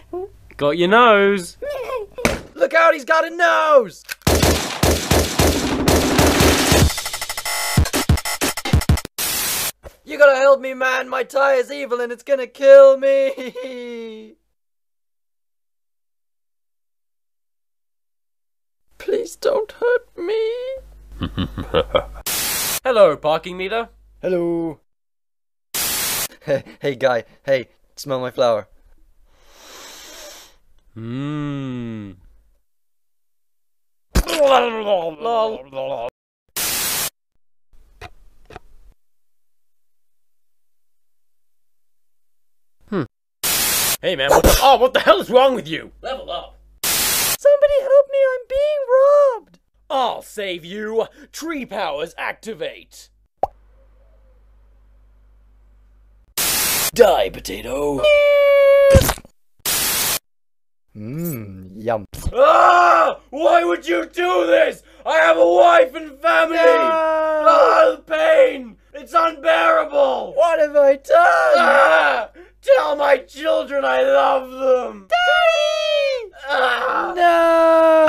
Got your nose. Look out, he's got a nose! You gotta help me, man. My tie is evil and it's gonna kill me. Please don't hurt me. Hello, parking meter. Hello. Hey, guy. Hey, smell my flower. Mmm. Lol. Hey man, what the hell is wrong with you? Level up. Somebody help me, I'm being robbed. I'll save you. Tree powers activate. Die, potato. Yum. Ah! Why would you do this? I have a wife and family. Ah, the pain. It's unbearable. What have I done? Ah! Tell my children I love them. Daddy! Ah! No!